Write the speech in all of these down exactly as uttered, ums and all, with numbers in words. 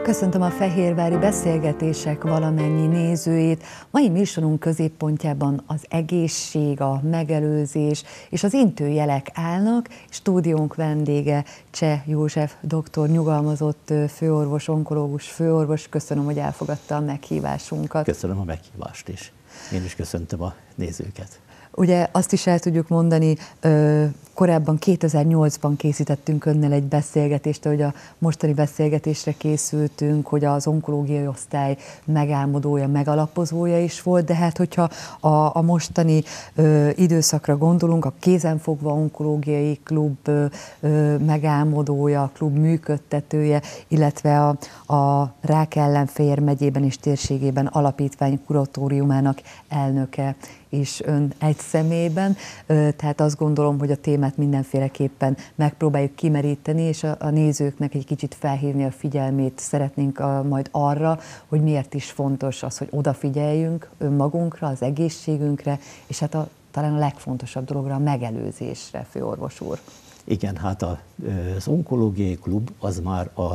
Köszöntöm a fehérvári beszélgetések valamennyi nézőit. Mai műsorunk középpontjában az egészség, a megelőzés és az intőjelek állnak. Stúdiónk vendége Cseh József doktor, nyugalmazott főorvos, onkológus főorvos. Köszönöm, hogy elfogadta a meghívásunkat. Köszönöm a meghívást is. Én is köszöntöm a nézőket. Ugye azt is el tudjuk mondani, korábban kétezer-nyolcban készítettünk önnel egy beszélgetést, hogy a mostani beszélgetésre készültünk, hogy az onkológiai osztály megálmodója, megalapozója is volt, de hát hogyha a, a mostani ö, időszakra gondolunk, a Kézenfogva Onkológiai Klub ö, ö, megálmodója, klub működtetője, illetve a, a Rák ellen Fejér megyében és térségében alapítvány kuratóriumának elnöke is ön egy személyben, tehát azt gondolom, hogy a témát mindenféleképpen megpróbáljuk kimeríteni, és a, a nézőknek egy kicsit felhívni a figyelmét szeretnénk a, majd arra, hogy miért is fontos az, hogy odafigyeljünk önmagunkra, az egészségünkre, és hát a, talán a legfontosabb dologra, a megelőzésre, főorvos úr. Igen, hát a, az onkológiai klub az már a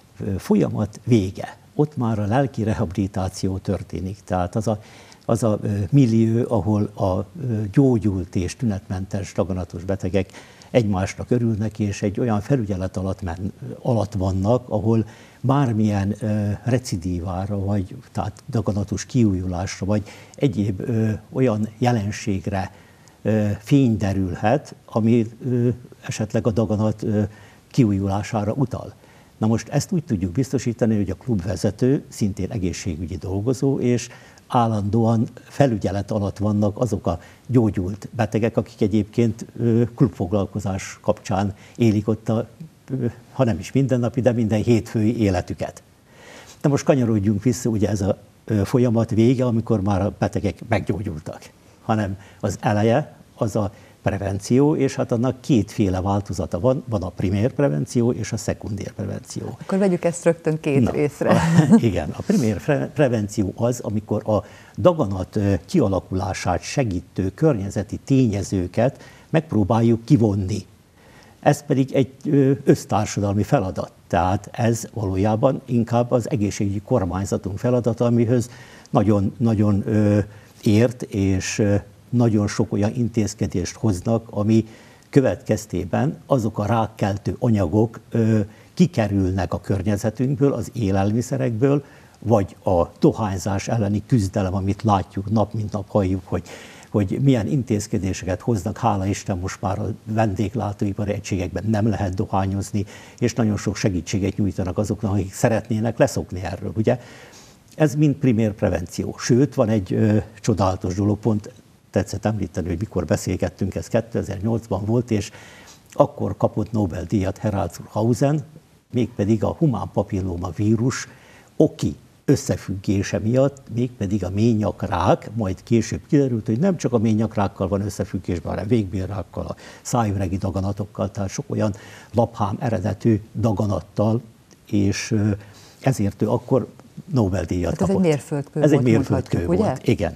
folyamat vége. Ott már a lelki rehabilitáció történik, tehát az a az a millió, ahol a gyógyult és tünetmentes, daganatos betegek egymásnak örülnek, és egy olyan felügyelet alatt, men, alatt vannak, ahol bármilyen ö, recidívára, vagy tehát daganatos kiújulásra, vagy egyéb ö, olyan jelenségre ö, fény derülhet, ami ö, esetleg a daganat ö, kiújulására utal. Na most ezt úgy tudjuk biztosítani, hogy a klubvezető szintén egészségügyi dolgozó, és állandóan felügyelet alatt vannak azok a gyógyult betegek, akik egyébként klubfoglalkozás kapcsán élik ott a, ha nem is mindennapi, de minden hétfői életüket. De most kanyarodjunk vissza, ugye ez a folyamat vége, amikor már a betegek meggyógyultak, hanem az eleje, az a prevenció, és hát annak kétféle változata van, van a primér prevenció és a szekundér prevenció. Akkor vegyük ezt rögtön két Na, részre. A, igen, a primér prevenció az, amikor a daganat kialakulását segítő környezeti tényezőket megpróbáljuk kivonni. Ez pedig egy össztársadalmi feladat, tehát ez valójában inkább az egészségügyi kormányzatunk feladata, amihez nagyon, nagyon ért, és nagyon sok olyan intézkedést hoznak, ami következtében azok a rákkeltő anyagok ö, kikerülnek a környezetünkből, az élelmiszerekből, vagy a dohányzás elleni küzdelem, amit látjuk nap mint nap, halljuk, hogy, hogy milyen intézkedéseket hoznak. Hála Isten, most már a vendéglátóipari egységekben nem lehet dohányozni, és nagyon sok segítséget nyújtanak azoknak, akik szeretnének leszokni erről. Ugye? Ez mind primér prevenció. Sőt, van egy ö, csodálatos dolog, pont tetszett említeni, hogy mikor beszélgettünk, ez kétezer-nyolcban volt, és akkor kapott Nobel-díjat Heraldzurhausen, mégpedig a humán papilloma vírus oki összefüggése miatt, mégpedig a méhnyakrák, majd később kiderült, hogy nem csak a méhnyakrákkal van összefüggésben, hanem végbélrákkal, a szájüregi daganatokkal, tehát sok olyan laphám eredetű daganattal, és ezért ő akkor Nobel-díjat hát ez kapott. egy mérföldkő ez volt, egy mérföldkő volt, ugye? igen.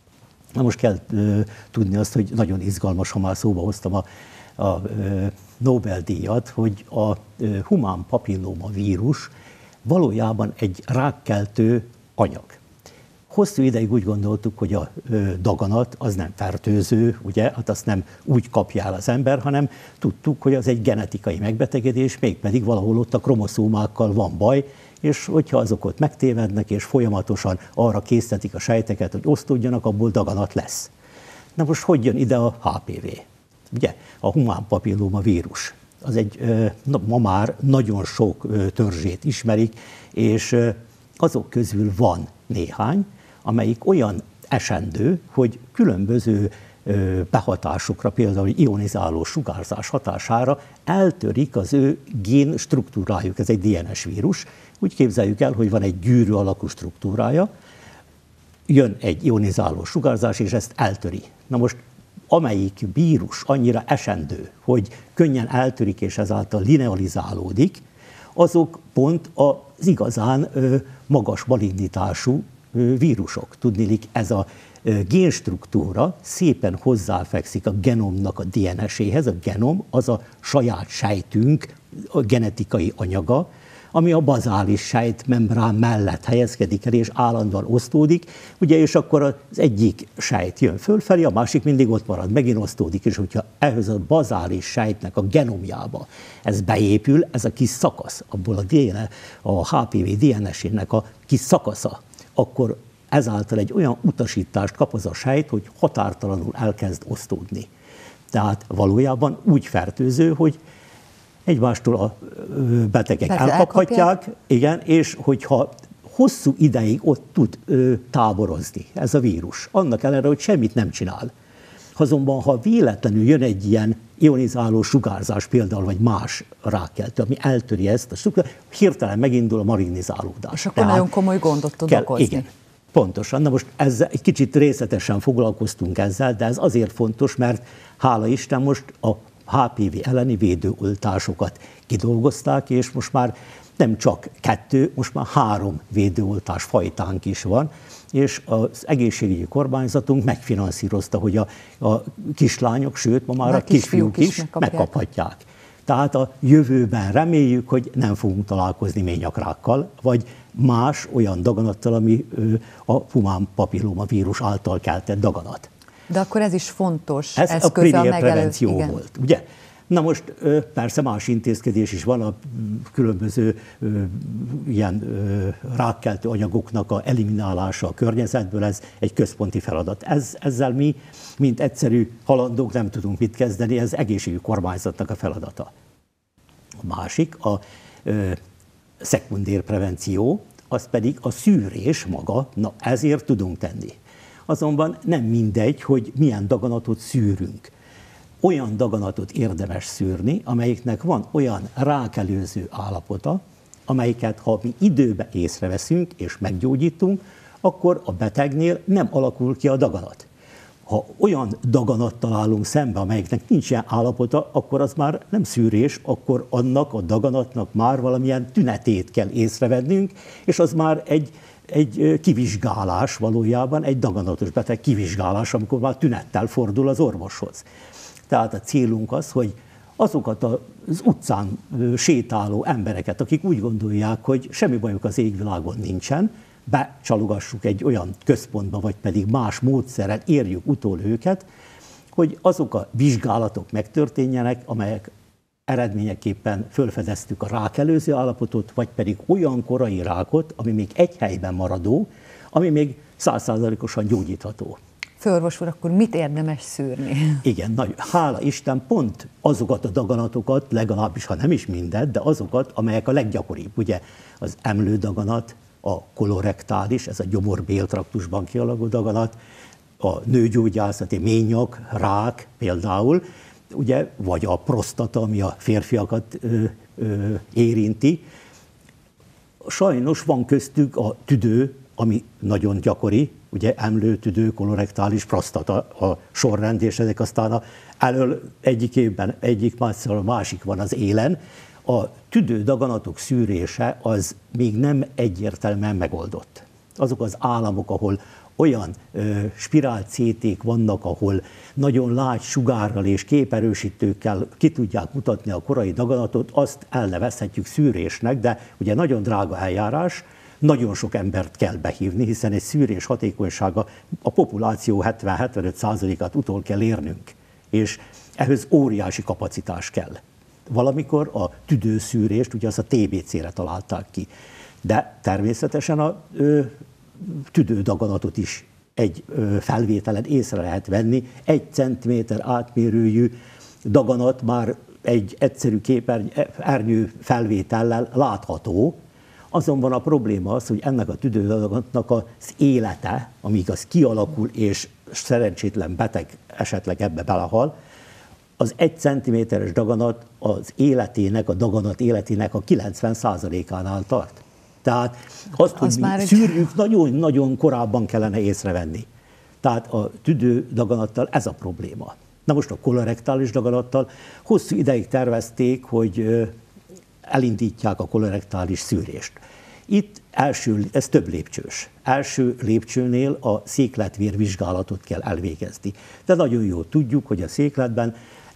Na most kell uh, tudni azt, hogy nagyon izgalmas, ha már szóba hoztam a, a uh, Nobel-díjat, hogy a uh, humán papilloma vírus valójában egy rákkeltő anyag. Hosszú ideig úgy gondoltuk, hogy a uh, daganat az nem fertőző, ugye, hát azt nem úgy kapja el az ember, hanem tudtuk, hogy az egy genetikai megbetegedés, mégpedig valahol ott a kromoszómákkal van baj, és hogyha azok ott megtévednek, és folyamatosan arra késztetik a sejteket, hogy osztódjanak, abból daganat lesz. Na most hogy jön ide a há pé vé? Ugye, a humán papilloma vírus. Az egy, ma már nagyon sok törzsét ismerik, és azok közül van néhány, amelyik olyan esendő, hogy különböző behatásokra, például ionizáló sugárzás hatására eltörik az ő gén struktúrájuk, ez egy dé en es vírus. Úgy képzeljük el, hogy van egy gyűrű alakú struktúrája, jön egy ionizáló sugárzás, és ezt eltöri. Na most, amelyik vírus annyira esendő, hogy könnyen eltörik, és ezáltal linealizálódik, azok pont az igazán magas malignitású vírusok. Tudniillik, ez a génstruktúra szépen hozzáfekszik a genomnak a dé en eséhez. A genom az a saját sejtünk a genetikai anyaga, ami a bazális sejtmembrán mellett helyezkedik el, és állandóan osztódik, ugye, és akkor az egyik sejt jön fölfelé, a másik mindig ott marad, megint osztódik, és hogyha ehhez a bazális sejtnek a genomjába ez beépül, ez a kis szakasz, abból a, dé en é, a há pé vé dé en es-ének a kis szakasza, akkor ezáltal egy olyan utasítást kap az a sejt, hogy határtalanul elkezd osztódni. Tehát valójában úgy fertőző, hogy egymástól a betegek Persze elkaphatják, elkapják. Igen, és hogyha hosszú ideig ott tud ö, táborozni ez a vírus, annak ellenére, hogy semmit nem csinál. Azonban, ha véletlenül jön egy ilyen ionizáló sugárzás például, vagy más rákkeltő, ami eltöri ezt a sugárzást, hirtelen megindul a malignizálódás. És akkor Tehát nagyon komoly gondot tud kell, okozni. Igen, pontosan. Na most ezzel egy kicsit részletesen foglalkoztunk ezzel, de ez azért fontos, mert hála Isten most a há pé vé elleni védőoltásokat kidolgozták, és most már nem csak kettő, most már három védőoltás fajtánk is van, és az egészségügyi kormányzatunk megfinanszírozta, hogy a, a kislányok, sőt, ma már a, a kisfiúk is, is megkapják. megkaphatják. Tehát a jövőben reméljük, hogy nem fogunk találkozni ményakrákkal, vagy más olyan daganattal, ami a humán papillomavírus által keltett daganat. De akkor ez is fontos ez eszköze a a megelőzés. prevenció volt, ugye? Na most persze más intézkedés is van, a különböző ilyen rákkeltő anyagoknak a eliminálása a környezetből, ez egy központi feladat. Ez, ezzel mi, mint egyszerű halandók nem tudunk mit kezdeni, ez egészségügyi kormányzatnak a feladata. A másik, a ö, szekundér prevenció, az pedig a szűrés maga, na ezért tudunk tenni. Azonban nem mindegy, hogy milyen daganatot szűrünk. Olyan daganatot érdemes szűrni, amelyiknek van olyan rákelőző állapota, amelyiket, ha mi időben észreveszünk és meggyógyítunk, akkor a betegnél nem alakul ki a daganat. Ha olyan daganattal állunk szembe, amelyiknek nincs ilyen állapota, akkor az már nem szűrés, akkor annak a daganatnak már valamilyen tünetét kell észrevennünk, és az már egy, egy kivizsgálás valójában, egy daganatos beteg kivizsgálás, amikor már tünettel fordul az orvoshoz. Tehát a célunk az, hogy azokat az utcán sétáló embereket, akik úgy gondolják, hogy semmi bajuk az égvilágon nincsen, becsalogassuk egy olyan központba, vagy pedig más módszerrel érjük utol őket, hogy azok a vizsgálatok megtörténjenek, amelyek eredményeképpen fölfedeztük a rákelőző állapotot, vagy pedig olyan korai rákot, ami még egy helyben maradó, ami még száz százalékosan gyógyítható. Főorvos úr, akkor mit érdemes szűrni? Igen, nagy, hála Isten, pont azokat a daganatokat, legalábbis, ha nem is mindet, de azokat, amelyek a leggyakoribb. Ugye az emlődaganat, a kolorektális, ez a gyomor-béltraktusban kialakuló daganat, a nőgyógyászati ményak, rák például, ugye, vagy a prostata, ami a férfiakat ö, ö, érinti. Sajnos van köztük a tüdő, ami nagyon gyakori, ugye emlőtüdő, kolorektális, prostata a sorrend, és ezek aztán a, elől egyik évben, egyik másszal a másik van az élen. A tüdődaganatok szűrése az még nem egyértelműen megoldott. Azok az államok, ahol olyan ö, spirált cé ték vannak, ahol nagyon lágy sugárral és képerősítőkkel ki tudják mutatni a korai daganatot, azt elnevezhetjük szűrésnek, de ugye nagyon drága eljárás, nagyon sok embert kell behívni, hiszen egy szűrés hatékonysága a populáció hetven-hetvenöt százalékát utol kell érnünk, és ehhez óriási kapacitás kell. Valamikor a tüdőszűrést, ugye az a té bé cére találták ki, de természetesen a ö, tüdődaganatot is egy ö, felvételen észre lehet venni. Egy centiméter átmérőjű daganat már egy egyszerű képernyő felvétellel látható, azonban a probléma az, hogy ennek a tüdődaganatnak az élete, amíg az kialakul és szerencsétlen beteg esetleg ebbe belehal, az egy centiméteres daganat az életének, a daganat életének a kilencven százalékánál tart. Tehát azt, hogy mi egy... szűrjük, nagyon-nagyon korábban kellene észrevenni. Tehát a tüdődaganattal ez a probléma. Na most a kolorektális daganattal hosszú ideig tervezték, hogy elindítják a kolorektális szűrést. Itt első, ez több lépcsős. Első lépcsőnél a székletvér vizsgálatot kell elvégezni. De nagyon jól tudjuk, hogy a székletben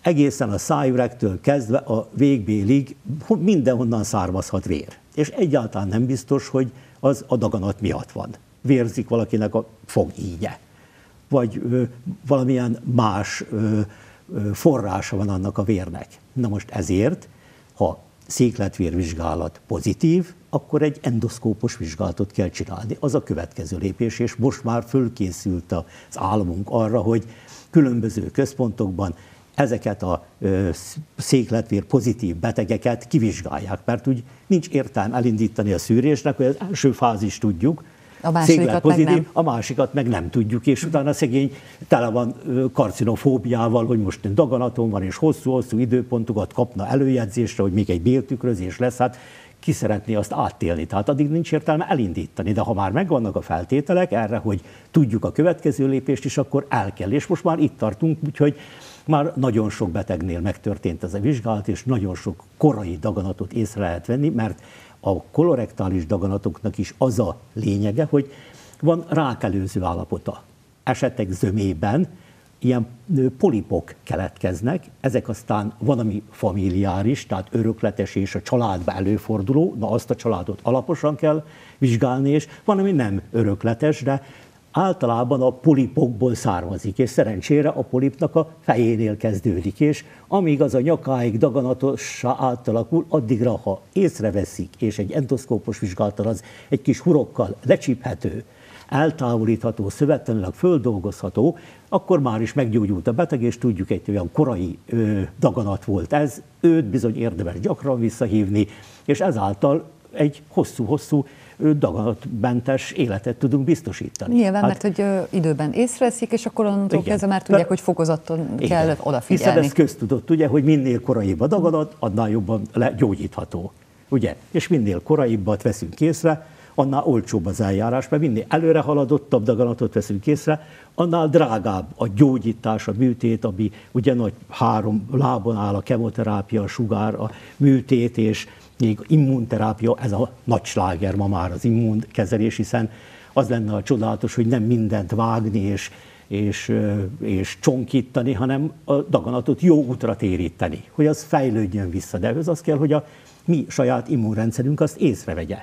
egészen a szájüregtől kezdve a végbélig mindenhonnan származhat vér. És egyáltalán nem biztos, hogy az a daganat miatt van. Vérzik valakinek a fogígye, vagy ö, valamilyen más ö, ö, forrása van annak a vérnek. Na most ezért, ha székletvérvizsgálat pozitív, akkor egy endoszkópos vizsgálatot kell csinálni. Az a következő lépés, és most már fölkészült az államunk arra, hogy különböző központokban ezeket a ö, székletvér pozitív betegeket kivizsgálják, mert úgy nincs értelme elindítani a szűrésnek, hogy az első fázist tudjuk, a másodikat pozitív, meg nem. A másikat meg nem tudjuk, és utána szegény tele van karcinofóbiával, hogy most daganatom van, és hosszú-hosszú időpontokat kapna előjegyzésre, hogy még egy béltükrözés lesz, hát ki szeretné azt átélni. Tehát addig nincs értelme elindítani, de ha már megvannak a feltételek erre, hogy tudjuk a következő lépést is, akkor el kell. És most már itt tartunk, úgyhogy már nagyon sok betegnél megtörtént ez a vizsgálat, és nagyon sok korai daganatot észre lehet venni, mert a kolorektális daganatoknak is az a lényege, hogy van rákelőző állapota. Esetek zömében ilyen polipok keletkeznek, ezek aztán van, ami familiáris, tehát örökletes és a családba előforduló, na azt a családot alaposan kell vizsgálni, és van, ami nem örökletes, de általában a polipokból származik, és szerencsére a polipnak a fejénél kezdődik, és amíg az a nyakáig daganatossá átalakul, addigra, ha észreveszik, és egy endoszkópos vizsgálattal az egy kis hurokkal lecsíphető, eltávolítható, szövetlenül földolgozható, akkor már is meggyógyult a beteg, és tudjuk, egy olyan korai ö, daganat volt ez, őt bizony érdemes gyakran visszahívni, és ezáltal egy hosszú-hosszú daganatmentes életet tudunk biztosítani. Nyilván, hát, mert hogy ö, időben észreveszik, és akkor onnantól kezdve már tudják, hogy fokozaton igen. kell odafigyelni. Hiszen ez köztudott, ugye, hogy minél koraibb a daganat, annál jobban gyógyítható. Ugye? És minél koraibbat veszünk észre, annál olcsóbb az eljárás, mert minél előre haladottabb daganatot veszünk észre, annál drágább a gyógyítás, a műtét, ami ugye nagy három lábon áll, a kemoterápia, a sugár, a műtét és még immunterápia, ez a nagy sláger ma már az immunkezelés, hiszen az lenne a csodálatos, hogy nem mindent vágni és, és, és csonkítani, hanem a daganatot jó útra téríteni, hogy az fejlődjön vissza. De ez az kell, hogy a mi saját immunrendszerünk azt észrevegye.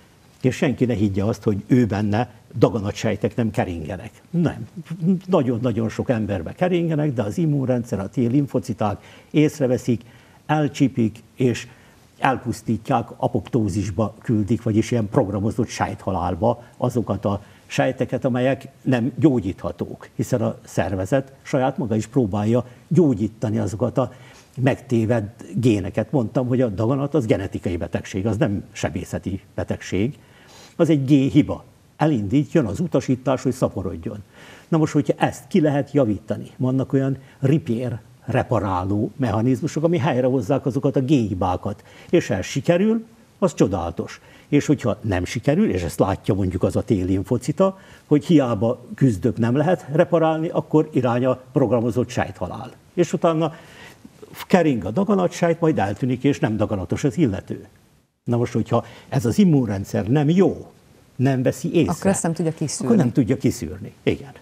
És senki ne higgye azt, hogy ő benne daganatsejtek nem keringenek. Nem. Nagyon-nagyon sok emberbe keringenek, de az immunrendszer, a T-limfociták észreveszik, elcsípik, és elpusztítják, apoptózisba küldik, vagyis ilyen programozott sejthalálba azokat a sejteket, amelyek nem gyógyíthatók, hiszen a szervezet saját maga is próbálja gyógyítani azokat a megtévedt géneket. Mondtam, hogy a daganat az genetikai betegség, az nem sebészeti betegség, az egy gén-hiba. Elindít, jön az utasítás, hogy szaporodjon. Na most, hogyha ezt ki lehet javítani, vannak olyan repair, reparáló mechanizmusok, ami helyrehozzák azokat a génhibákat, és ha ez sikerül, az csodálatos. És hogyha nem sikerül, és ezt látja mondjuk az a T-limfocita, hogy hiába küzdök, nem lehet reparálni, akkor irány a programozott sejthalál. És utána kering a daganatsejt, majd eltűnik, és nem daganatos az illető. Na most, hogyha ez az immunrendszer nem jó, nem veszi észre, akkor ezt nem tudja kiszűrni. Akkor nem tudja kiszűrni. Igen.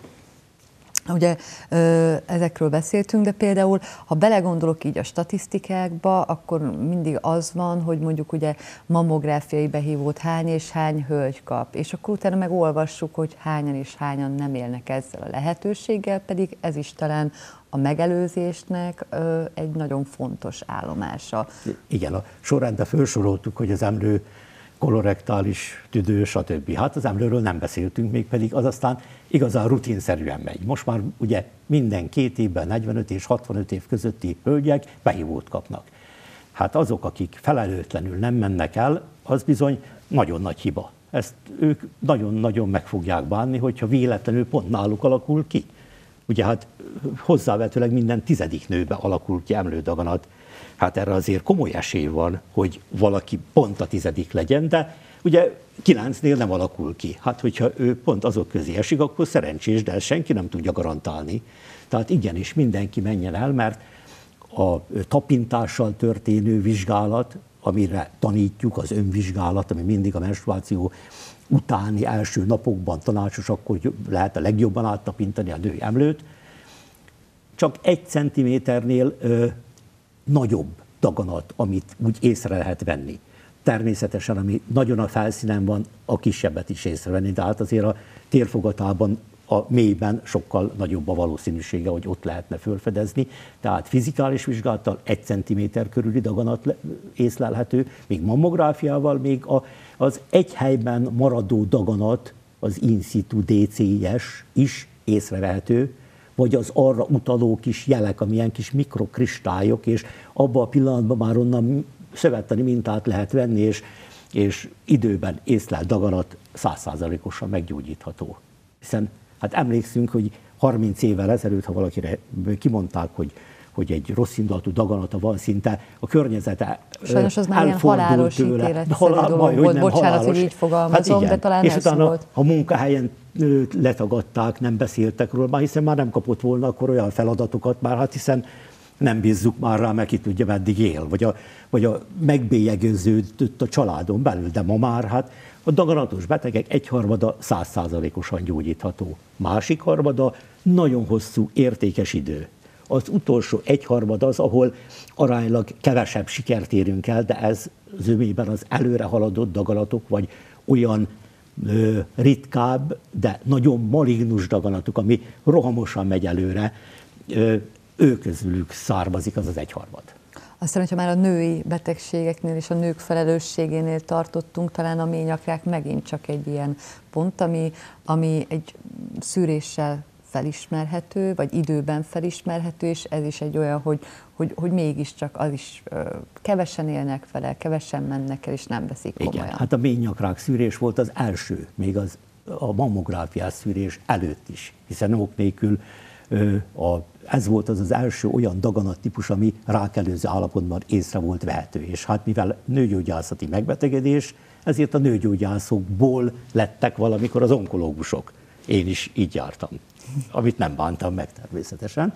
Ugye ezekről beszéltünk, de például, ha belegondolok így a statisztikákba, akkor mindig az van, hogy mondjuk ugye mammográfiai behívót hány és hány hölgy kap, és akkor utána meg olvassuk, hogy hányan és hányan nem élnek ezzel a lehetőséggel, pedig ez is talán a megelőzésnek egy nagyon fontos állomása. Igen, a sorrendben felsoroltuk, hogy az emlő kolorektális tüdő, stb. Hát az emlőről nem beszéltünk még, pedig az aztán igazán rutinszerűen megy. Most már ugye minden két évben negyvenöt és hatvanöt év közötti hölgyek behívót kapnak. Hát azok, akik felelőtlenül nem mennek el, az bizony nagyon nagy hiba. Ezt ők nagyon-nagyon meg fogják bánni, hogyha véletlenül pont náluk alakul ki. Ugye hát hozzávetőleg minden tizedik nőbe alakul ki emlődaganat. Hát erre azért komoly esély van, hogy valaki pont a tizedik legyen, de ugye kilencnél nem alakul ki. Hát hogyha ő pont azok közé esik, akkor szerencsés, de ezt senki nem tudja garantálni. Tehát igenis mindenki menjen el, mert a tapintással történő vizsgálat, amire tanítjuk, az önvizsgálat, ami mindig a menstruáció utáni első napokban tanácsos, akkor lehet a legjobban áttapintani a női emlőt, csak egy centiméternél ö, nagyobb daganat, amit úgy észre lehet venni. Természetesen, ami nagyon a felszínen van, a kisebbet is észrevenni, de hát azért a térfogatában, a mélyben sokkal nagyobb a valószínűsége, hogy ott lehetne fölfedezni. Tehát fizikális vizsgálattal egy centiméter körüli daganat észlelhető, még mammográfiával még a, az egy helyben maradó daganat, az in situ dé cé i es is észrevehető, vagy az arra utaló kis jelek, amilyen kis mikrokristályok, és abban a pillanatban már onnan szövettani mintát lehet venni, és, és időben észlelt daganat száz százalékosan meggyógyítható. Hiszen hát emlékszünk, hogy harminc évvel ezelőtt, ha valakire kimondták, hogy, hogy egy rossz indulatú daganata van, szinte a környezete sajnos az már ilyen halálos ítéletszerű dolog volt, bocsánat, hogy így fogalmazom, hát de talán és ez utána volt. A munkahelyen letagadták, nem beszéltek róla, már hiszen már nem kapott volna akkor olyan feladatokat már, hát hiszen nem bízzuk már rá, mert ki tudja, meddig él, vagy a, vagy a megbélyegeződött a családon belül, de ma már hát a daganatos betegek egyharmada száz százalékosan gyógyítható. Másik harmada nagyon hosszú, értékes idő. Az utolsó egyharmad az, ahol aránylag kevesebb sikert érünk el, de ez zömében az előre haladott daganatok, vagy olyan ö, ritkább, de nagyon malignus daganatok, ami rohamosan megy előre, ö, ő közülük származik az az egyharmad. Aztán, hogyha már a női betegségeknél és a nők felelősségénél tartottunk, talán a ményakrák megint csak egy ilyen pont, ami, ami egy szűréssel felismerhető, vagy időben felismerhető, és ez is egy olyan, hogy, hogy, hogy mégiscsak az is ö, kevesen élnek vele, kevesen mennek el, és nem veszik komolyan. Igen, hát a ménynyakrák szűrés volt az első, még az, a mammográfiás szűrés előtt is, hiszen ok nélkül ö, a ez volt az az első olyan daganattípus, ami rákelőző állapotban észre volt vehető. És hát mivel nőgyógyászati megbetegedés, ezért a nőgyógyászokból lettek valamikor az onkológusok. Én is így jártam, amit nem bántam meg természetesen.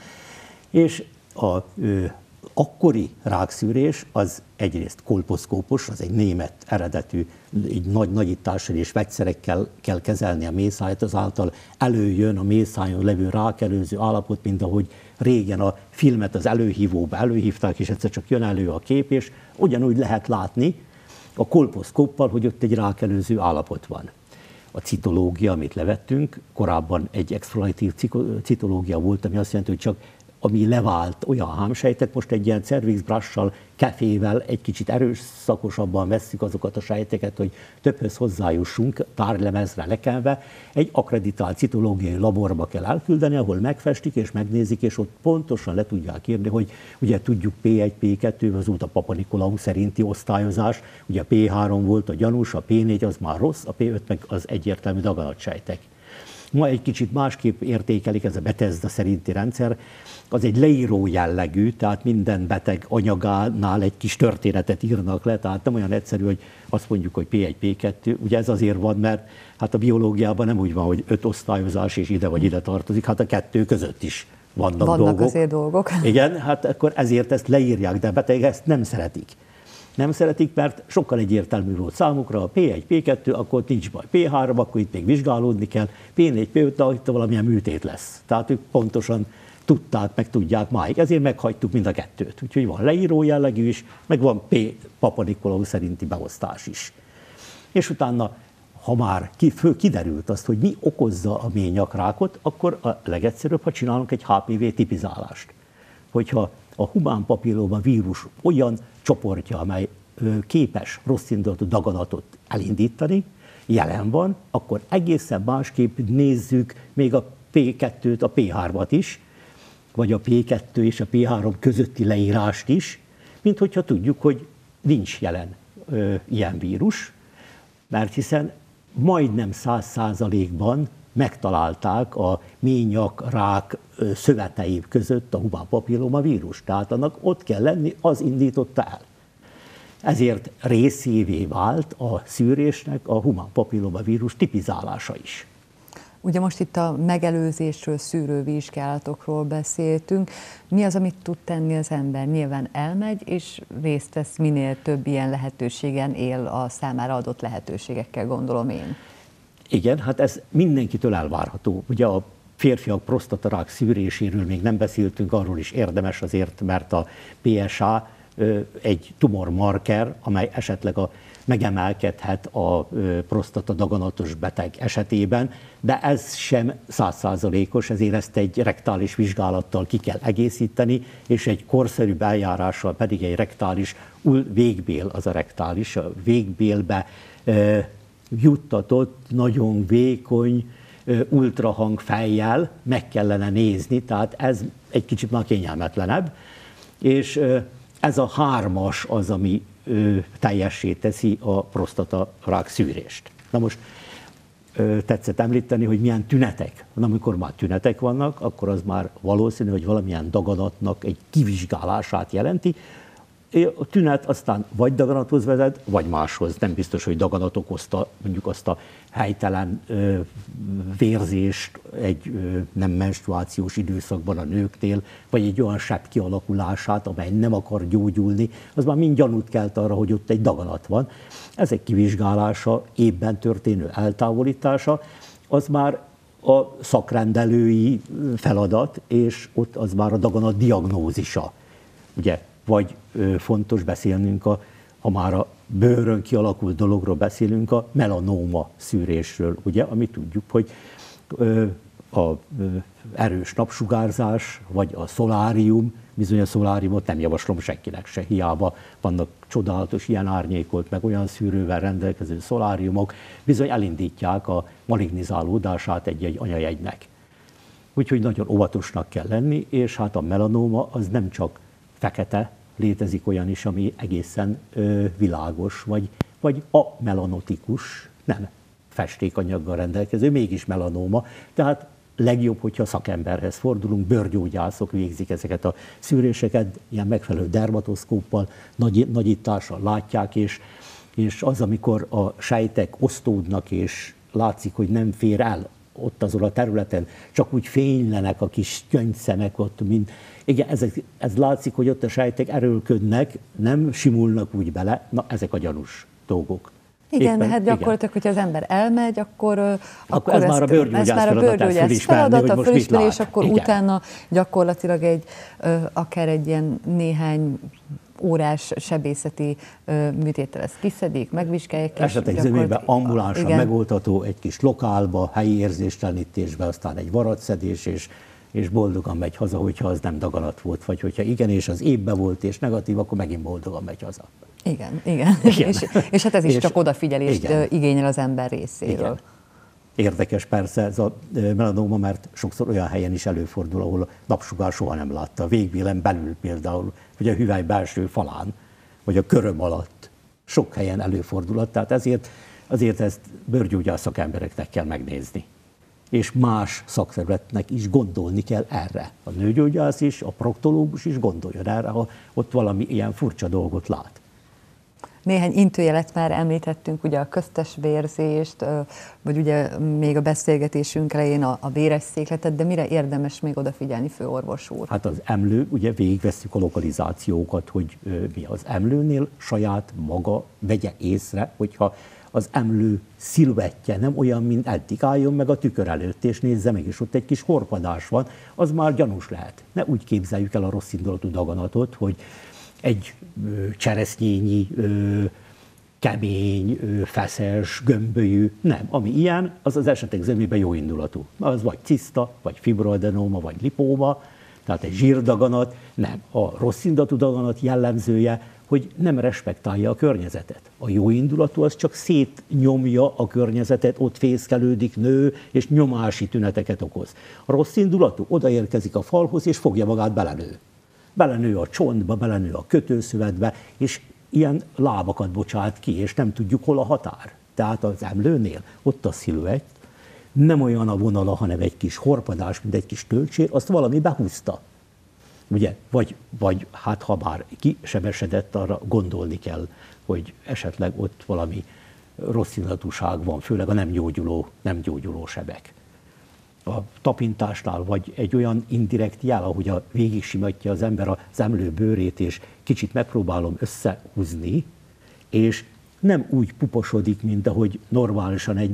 És a ö, akkori rákszűrés az egyrészt kolposzkópos, az egy német eredetű, így nagy nagyítással és vegyszerekkel kell kezelni a mészájt, azáltal előjön a mészájon levő rákelőző állapot, mint ahogy régen a filmet az előhívóba előhívták, és egyszer csak jön elő a kép, és ugyanúgy lehet látni a kolposzkóppal, hogy ott egy rákelőző állapot van. A citológia, amit levettünk, korábban egy exploratív citológia volt, ami azt jelenti, hogy csak ami levált olyan hámsejtek, most egy ilyen cervix brush-sal, kefével egy kicsit erőszakosabban vesszük azokat a sejteket, hogy többhöz hozzájussunk, tárlemezre lekenve, egy akkreditált citológiai laborba kell elküldeni, ahol megfestik és megnézik, és ott pontosan le tudják írni, hogy ugye tudjuk pé egy, pé kettő, az út a Papa Nikolaou szerinti osztályozás, ugye a pé három volt a gyanús, a pé négy az már rossz, a pé öt meg az egyértelmű daganatsejtek. Ma egy kicsit másképp értékelik, ez a Bethesda szerinti rendszer, az egy leíró jellegű, tehát minden beteg anyagánál egy kis történetet írnak le, tehát nem olyan egyszerű, hogy azt mondjuk, hogy pé egy, pé kettő, ugye ez azért van, mert hát a biológiában nem úgy van, hogy öt osztályozás és ide vagy ide tartozik, hát a kettő között is vannak, vannak dolgok. Vannak azért dolgok. Igen, hát akkor ezért ezt leírják, de a betegek ezt nem szeretik. Nem szeretik, mert sokkal egyértelmű volt számukra, a pé egy, pé kettő, akkor nincs baj. pé három, akkor itt még vizsgálódni kell, pé négy, pé öt, itt valamilyen műtét lesz. Tehát ők pontosan tudták, meg tudják máig. Ezért meghagytuk mind a kettőt. Úgyhogy van leíró jellegű is, meg van P. Papa Nikolaou szerinti beosztás is. És utána, ha már ki, fő kiderült azt, hogy mi okozza a ményakrákot, akkor a legegyszerűbb, ha csinálunk egy há pé vé tipizálást. Hogyha a humán papilloma vírus olyan csoportja, amely képes rosszindulatú daganatot elindítani, jelen van, akkor egészen másképp nézzük még a pé kettőt, a pé hármat is, vagy a pé kettő és a pé három közötti leírást is, mint hogyha tudjuk, hogy nincs jelen ö, ilyen vírus, mert hiszen majdnem száz százalékban megtalálták a ményakrák szövetei között a humán papilloma vírus. Tehát annak ott kell lenni, az indította el. Ezért részévé vált a szűrésnek a humán papilloma vírus tipizálása is. Ugye most itt a megelőzésről, szűrővizsgálatokról beszéltünk. Mi az, amit tud tenni az ember? Nyilván elmegy, és részt vesz, minél több ilyen lehetőségen él a számára adott lehetőségekkel, gondolom én. Igen, hát ez mindenkitől elvárható. Ugye a férfiak prostatarák szűréséről még nem beszéltünk, arról is érdemes azért, mert a pé es á egy tumormarker, amely esetleg a, megemelkedhet a prostata daganatos beteg esetében, de ez sem százszázalékos, ezért ezt egy rektális vizsgálattal ki kell egészíteni, és egy korszerűbb eljárással pedig egy rektális végbél, az a rektális, a végbélbe e, juttatott, nagyon vékony, ultrahang fejjel meg kellene nézni, tehát ez egy kicsit már kényelmetlenebb, és ez a hármas az, ami teljessé teszi a prostatarák szűrést. Na most tetszett említeni, hogy milyen tünetek. Na, amikor már tünetek vannak, akkor az már valószínű, hogy valamilyen daganatnak egy kivizsgálását jelenti. A tünet aztán vagy daganathoz vezet, vagy máshoz. Nem biztos, hogy daganat okozta mondjuk azt a helytelen ö, vérzést egy ö, nem menstruációs időszakban a nőknél, vagy egy olyan sebb kialakulását, amely nem akar gyógyulni, az már mind gyanút kelt arra, hogy ott egy daganat van. Ezek kivizsgálása, évben történő eltávolítása, az már a szakrendelői feladat, és ott az már a daganat diagnózisa. Ugye, vagy ö, fontos beszélnünk, a, ha már a bőrön kialakult dologról beszélünk, a melanóma szűrésről, ugye, ami tudjuk, hogy ö, a ö, erős napsugárzás, vagy a szolárium, bizony a szoláriumot nem javaslom senkinek se, hiába vannak csodálatos, ilyen árnyékolt, meg olyan szűrővel rendelkező szoláriumok, bizony elindítják a malignizálódását egy-egy anyajegynek. Úgyhogy nagyon óvatosnak kell lenni, és hát a melanóma az nem csak fekete, létezik olyan is, ami egészen ö, világos, vagy, vagy a melanotikus, nem festékanyaggal rendelkező, mégis melanóma. Tehát legjobb, hogyha szakemberhez fordulunk, bőrgyógyászok végzik ezeket a szűréseket, ilyen megfelelő dermatoszkóppal, nagy, nagyítással látják, és, és az, amikor a sejtek osztódnak, és látszik, hogy nem fér el ott azon a területen, csak úgy fénylenek a kis gyöngyszemek ott, mint... Igen, ezek, ez látszik, hogy ott a sejtek erőlködnek, nem simulnak úgy bele, na ezek a gyanús dolgok. Igen, Éppen, hát gyakorlatilag, igen. hogyha az ember elmegy, akkor, akkor, akkor ez, ezt, már a bőrgyógyász ez már a bőrgyógyász feladata, fölismerés, akkor igen. utána gyakorlatilag egy, akár egy ilyen néhány órás sebészeti műtéttel ezt kiszedik, megvizsgálják. Esetleg zömében ambulánsan megoldható, egy kis lokálba, helyi érzéstelenítésbe, aztán egy varratszedés, és, és boldogan megy haza, hogyha az nem daganat volt, vagy hogyha igen, és az évben volt, és negatív, akkor megint boldogan megy haza. Igen, igen. igen. És, és hát ez is és csak odafigyelést igen. igényel az ember részéről. Igen. Érdekes persze ez a melanóma, mert sokszor olyan helyen is előfordul, ahol a napsugár soha nem látta. A végbélen belül például, vagy a hüvely belső falán, vagy a köröm alatt. Sok helyen előfordulhat, tehát ezért azért ezt bőrgyógyász szakembereknek kell megnézni. És más szakterületnek is gondolni kell erre. A nőgyógyász is, a proktológus is gondoljon erre, ha ott valami ilyen furcsa dolgot lát. Néhány intőjelet már említettünk, ugye a köztes vérzést, vagy ugye még a beszélgetésünk elején a, a véres székletet, de mire érdemes még odafigyelni, főorvos úr? Hát az emlő, ugye végigvesszük a lokalizációkat, hogy mi az emlőnél saját maga vegye észre, hogyha az emlő sziluettje nem olyan, mint eddig, álljon meg a tükör előtt, és nézze meg, és ott egy kis horpadás van, az már gyanús lehet. Ne úgy képzeljük el a rossz indulatú daganatot, hogy egy ö, cseresznyényi, ö, kemény, ö, feszes, gömbölyű, nem. Ami ilyen, az az esetek zömében jó indulatú. Az vagy ciszta, vagy fibroadenóma, vagy lipóma, tehát egy zsírdaganat, nem. A rossz indulatú daganat jellemzője, hogy nem respektálja a környezetet. A jó indulatú az csak szétnyomja a környezetet, ott fészkelődik, nő, és nyomási tüneteket okoz. A rossz indulatú odaérkezik a falhoz, és fogja magát belenő. Belenő a csontba, belenő a kötőszövetbe, és ilyen lábakat bocsát ki, és nem tudjuk, hol a határ. Tehát az emlőnél ott a sziluett, nem olyan a vonala, hanem egy kis horpadás, mint egy kis tölcsér, azt valami behúzta. Ugye, vagy, vagy hát ha már kisebesedett, arra gondolni kell, hogy esetleg ott valami rossz indulatúság van, főleg a nem gyógyuló, nem gyógyuló sebek. A tapintásnál, vagy egy olyan indirekt jel, ahogy a végig simatja az ember az emlő bőrét, és kicsit megpróbálom összehúzni, és nem úgy puposodik, mint ahogy normálisan egy bőr.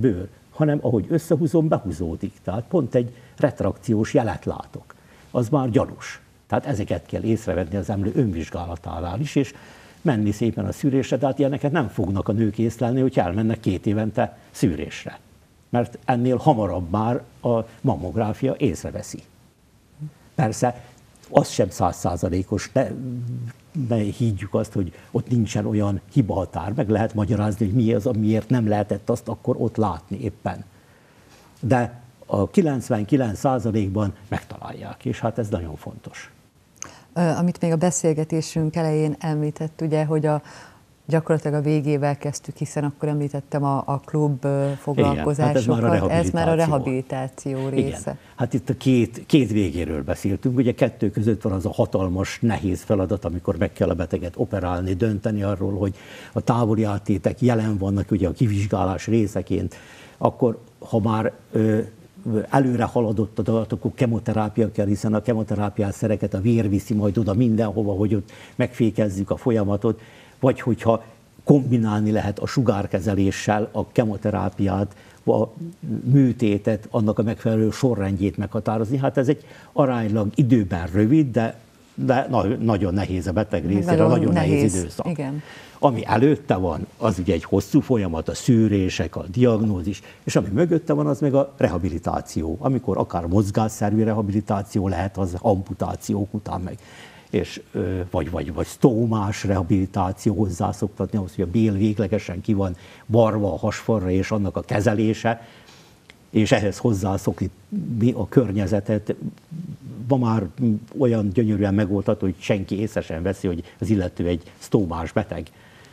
hanem ahogy összehúzom, behúzódik. Tehát pont egy retrakciós jelet látok. Az már gyanús. Tehát ezeket kell észrevenni az emlő önvizsgálatánál is, és menni szépen a szűrésre, de hát ilyeneket nem fognak a nők észlelni, hogy elmennek két évente szűrésre. Mert ennél hamarabb már a mammográfia észreveszi. Persze, az sem százszázalékos, ne, ne higgyük azt, hogy ott nincsen olyan hibahatár, meg lehet magyarázni, hogy mi az, amiért nem lehetett azt akkor ott látni éppen. De a kilencvenkilenc százalékban megtalálják, és hát ez nagyon fontos. Amit még a beszélgetésünk elején említett, ugye, hogy a, gyakorlatilag a végével kezdtük, hiszen akkor említettem a, a klub foglalkozásokat. Igen, hát ez, ez már a rehabilitáció része. Igen. Hát itt a két, két végéről beszéltünk. Ugye kettő között van az a hatalmas, nehéz feladat, amikor meg kell a beteget operálni, dönteni arról, hogy a távoli áttétek jelen vannak, ugye a kivizsgálás részeként. Akkor, ha már ö, előre haladott a dolog, akkor kemoterápia kell, hiszen a kemoterápiás szereket a vér viszi majd oda mindenhova, hogy ott megfékezzük a folyamatot, vagy hogyha kombinálni lehet a sugárkezeléssel a kemoterápiát, a műtétet, annak a megfelelő sorrendjét meghatározni. Hát ez egy aránylag időben rövid, de, de na, nagyon nehéz a beteg részére, nagyon, nagyon nehéz, nehéz időszak. Igen. Ami előtte van, az ugye egy hosszú folyamat, a szűrések, a diagnózis, és ami mögötte van, az meg a rehabilitáció, amikor akár mozgásszervi rehabilitáció lehet, az amputációk után meg, és, vagy, vagy, vagy sztómás rehabilitáció, hozzászoktatni ahhoz, hogy a bél véglegesen ki van varva a hasfalra, és annak a kezelése, és ehhez hozzászokni a környezetet. Ma már olyan gyönyörűen megoldható, hogy senki észre sem veszi, hogy az illető egy sztómás beteg.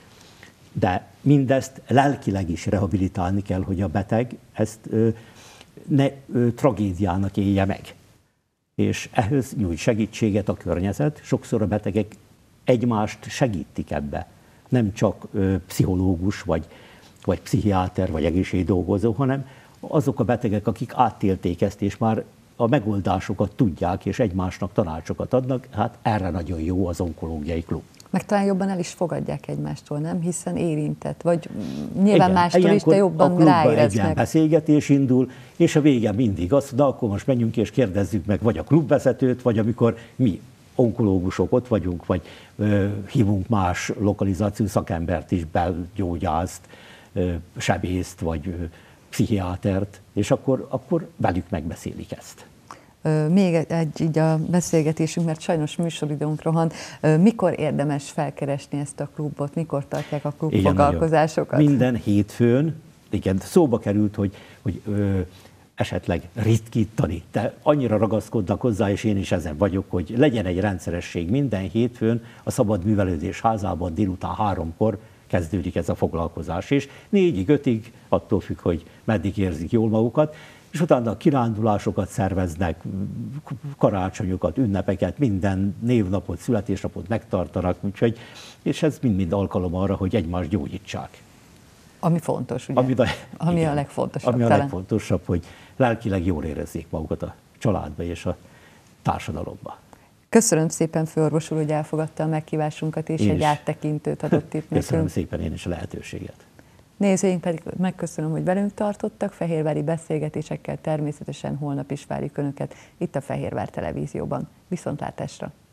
De mindezt lelkileg is rehabilitálni kell, hogy a beteg ezt ö, ne ö, tragédiának élje meg. És ehhez nyújt segítséget a környezet. Sokszor a betegek egymást segítik ebbe. Nem csak ö, pszichológus, vagy, vagy pszichiáter, vagy egészségdolgozó, hanem azok a betegek, akik átélték ezt, és már a megoldásokat tudják, és egymásnak tanácsokat adnak, hát erre nagyon jó az onkológiai klub. Meg talán jobban el is fogadják egymástól, nem? Hiszen érintett, vagy nyilván igen, mástól is, de jobban ráéreznek. Egy beszélgetés indul, és a vége mindig az, de akkor most menjünk és kérdezzük meg vagy a klubvezetőt, vagy amikor mi onkológusok ott vagyunk, vagy ö, hívunk más lokalizációs szakembert is, belgyógyászt, ö, sebészt, vagy ö, pszichiátert, és akkor, akkor velük megbeszélik ezt. Még egy így a beszélgetésünk, mert sajnos műsoridőnk rohan. Mikor érdemes felkeresni ezt a klubot? Mikor tartják a klubfoglalkozásokat? Minden hétfőn, igen, szóba került, hogy, hogy ö, esetleg ritkítani, de annyira ragaszkodnak hozzá, és én is ezen vagyok, hogy legyen egy rendszeresség. Minden hétfőn a Szabad Művelődés Házában délután háromkor kezdődik ez a foglalkozás, és négyig, ötig, attól függ, hogy meddig érzik jól magukat, és utána kirándulásokat szerveznek, karácsonyokat, ünnepeket, minden névnapot, születésnapot megtartanak, úgyhogy, és ez mind-mind alkalom arra, hogy egymást gyógyítsák. Ami fontos, ugye? Ami a, ami igen, a legfontosabb. Ami a talán. legfontosabb, hogy lelkileg jól érezzék magukat a családba és a társadalomba. Köszönöm szépen, főorvos úr, hogy elfogadta a meghívásunkat, és én egy is. áttekintőt adott itt nekünk. Köszönöm szépen én is a lehetőséget. Nézőink pedig megköszönöm, hogy velünk tartottak. Fehérvári beszélgetésekkel természetesen holnap is várjuk Önöket itt a Fehérvár Televízióban. Viszontlátásra!